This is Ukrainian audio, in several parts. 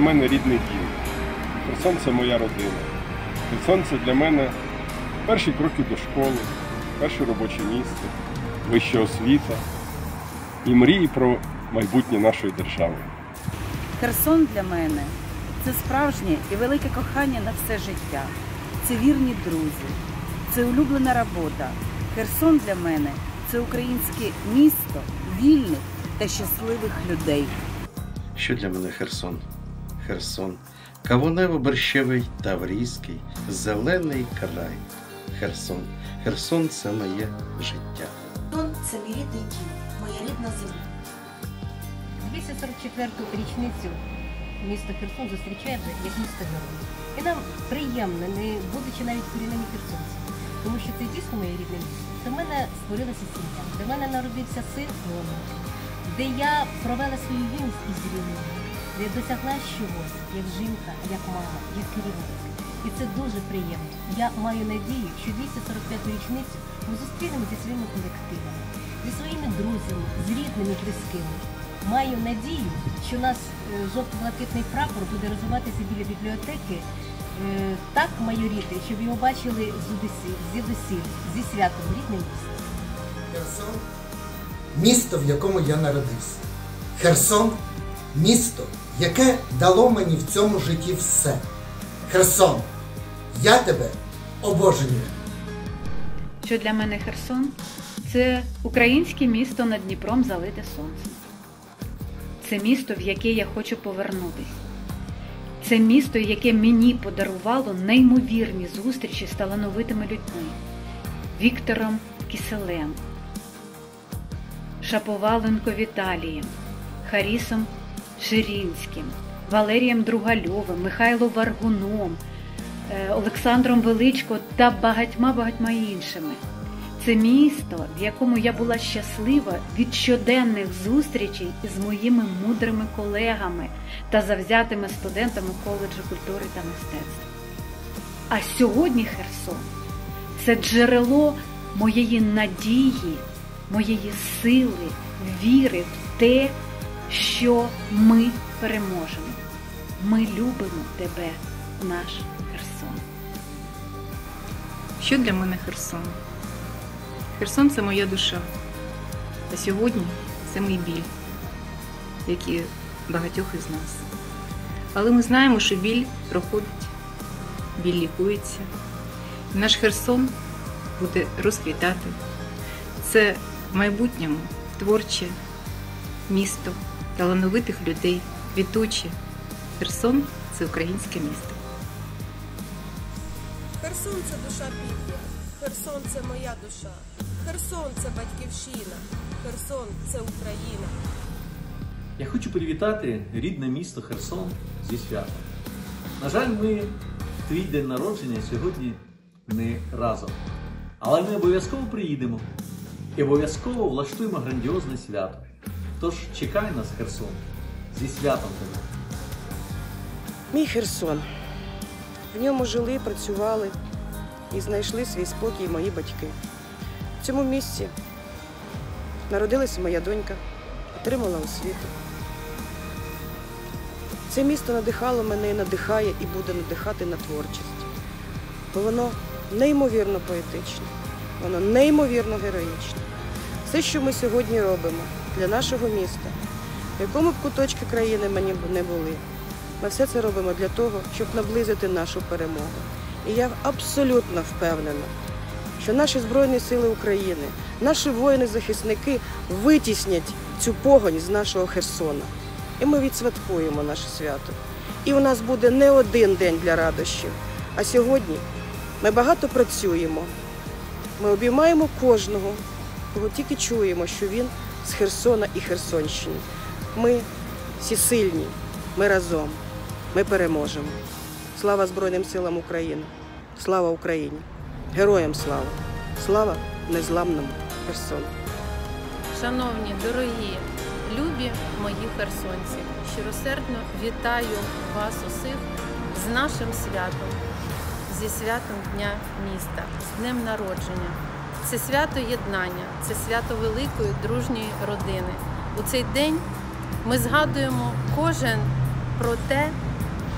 мене рідний дім. Херсон – це моя родина. Херсон – це для мене перші кроки до школи, перше робоче місце, вища освіта і мрії про майбутнє нашої держави. Херсон для мене – це справжнє і велике кохання на все життя. Це вірні друзі, це улюблена робота. Херсон для мене – це українське місто вільних та щасливих людей. Що для мене Херсон? Херсон – кавунево-борщевий, таврійський, зелений край. Херсон. Херсон – це моє життя. Херсон – це мій рідний дім, моя рідна земля. 244-ту річницю місто Херсон зустрічає як місто герой. І нам приємно, не будучи навіть корінними херсонцями, тому що це дійсно моє рідне місто. До мене створилася сім'я, до мене народився син і онук, де я провела свою юність із рівною, де я досягла чогось, як жінка, як мама, як керівник. І це дуже приємно. Я маю надію, що 245-ту річницю ми зустрінемо зі своїми колективами, зі своїми друзями, з рідними і близькими. Маю надію, що у нас жовто-блакитний прапор буде розвиватися біля бібліотеки так майоріти, щоб його бачили звідусіль, зі святом рідне місто. Херсон – місто, в якому я народився. Херсон – місто, яке дало мені в цьому житті все. Херсон, я тебе обожнюю. Що для мене Херсон – це українське місто над Дніпром, залите сонцем. Це місто, в яке я хочу повернутися. Це місто, яке мені подарувало неймовірні зустрічі з талановитими людьми. Віктором Киселем, Шаповаленко Віталієм, Харісом Ширинським, Валерієм Другальовим, Михайлом Варгуном, Олександром Величко та багатьма іншими. Це місто, в якому я була щаслива від щоденних зустрічей з моїми мудрими колегами та завзятими студентами коледжу культури та мистецтв. А сьогодні Херсон – це джерело моєї надії, моєї сили, віри в те, що ми переможемо. Ми любимо тебе, наш Херсон. Що для мене Херсон? Херсон – це моя душа, а сьогодні це мій біль, як і багатьох із нас. Але ми знаємо, що біль проходить, біль лікується. Наш Херсон буде розквітати. Це в майбутньому творче місто, талановитих людей, квітуче. Херсон – це українське місто. Херсон – це душа півдня. Херсон – це моя душа. Херсон – це батьківщина. Херсон – це Україна. Я хочу привітати рідне місто Херсон зі святом. На жаль, ми в твій день народження сьогодні не разом. Але ми обов'язково приїдемо і обов'язково влаштуємо грандіозне свято. Тож чекай нас, Херсон, зі святом тебе. Мій Херсон. В ньому жили, працювали і знайшли свій спокій мої батьки. В цьому місці народилася моя донька, отримала освіту. Це місто надихало мене, надихає і буде надихати на творчість. Бо воно неймовірно поетичне, воно неймовірно героїчне. Все, що ми сьогодні робимо для нашого міста, в якому б куточку країни ми не були, ми все це робимо для того, щоб наблизити нашу перемогу. І я абсолютно впевнена, що наші Збройні Сили України, наші воїни-захисники витіснять цю погонь з нашого Херсона. І ми відсвяткуємо наше свято. І у нас буде не один день для радощів. А сьогодні ми багато працюємо. Ми обіймаємо кожного, кого тільки чуємо, що він з Херсона і Херсонщини. Ми всі сильні, ми разом, ми переможемо. Слава Збройним силам України! Слава Україні! Героям слава! Слава незламному Херсону! Шановні, дорогі, любі мої херсонці, щиросердно вітаю вас усіх з нашим святом, зі святом Дня міста, з Днем народження. Це свято єднання, це свято великої дружньої родини. У цей день ми згадуємо кожен про те,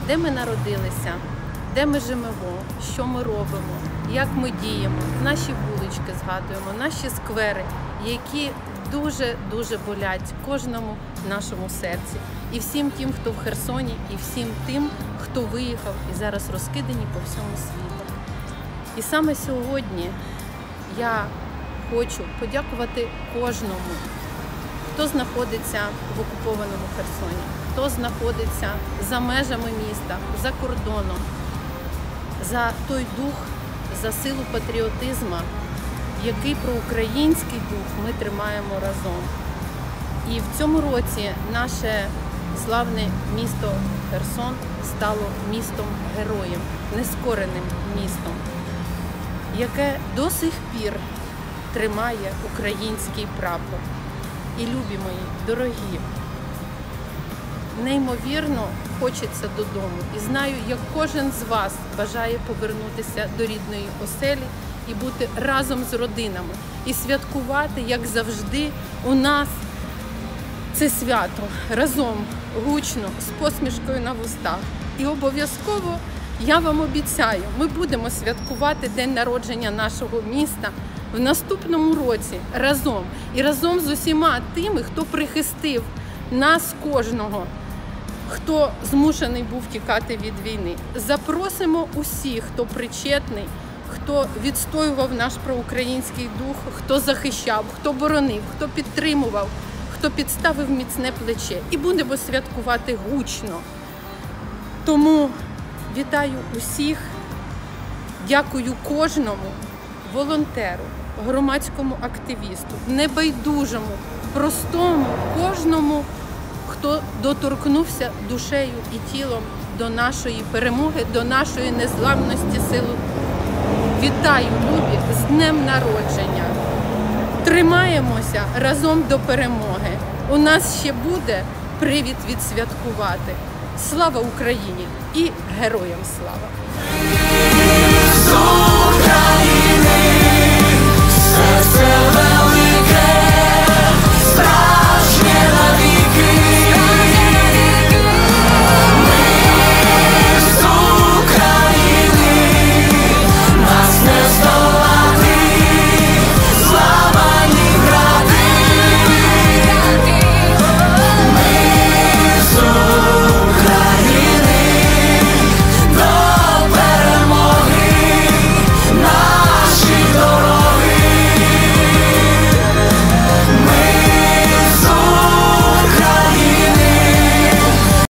де ми народилися, де ми живемо, що ми робимо, як ми діємо, наші вулички згадуємо, наші сквери, які дуже болять кожному нашому серці. І всім тим, хто в Херсоні, і всім тим, хто виїхав і зараз розкидані по всьому світу. І саме сьогодні я хочу подякувати кожному, хто знаходиться в окупованому Херсоні, хто знаходиться за межами міста, за кордоном, за той дух, за силу патріотизму, який проукраїнський дух ми тримаємо разом. І в цьому році наше славне місто Херсон стало містом-героєм, нескореним містом, яке до сих пір тримає український прапор. І, любі мої, дорогі, неймовірно хочеться додому. І знаю, як кожен з вас бажає повернутися до рідної оселі і бути разом з родинами. І святкувати, як завжди, у нас це свято разом, гучно, з посмішкою на вустах. І обов'язково, я вам обіцяю, ми будемо святкувати день народження нашого міста в наступному році разом. І разом з усіма тими, хто прихистив нас кожного, хто змушений був тікати від війни. Запросимо усіх, хто причетний, хто відстоював наш проукраїнський дух, хто захищав, хто боронив, хто підтримував, хто підставив міцне плече. І будемо святкувати гучно. Тому вітаю усіх, дякую кожному волонтеру, громадському активісту, небайдужому, простому, кожному, хто доторкнувся душею і тілом до нашої перемоги, до нашої незламності сили. Вітаю, любі, з днем народження! Тримаємося разом до перемоги. У нас ще буде привід відсвяткувати. Слава Україні і героям слава!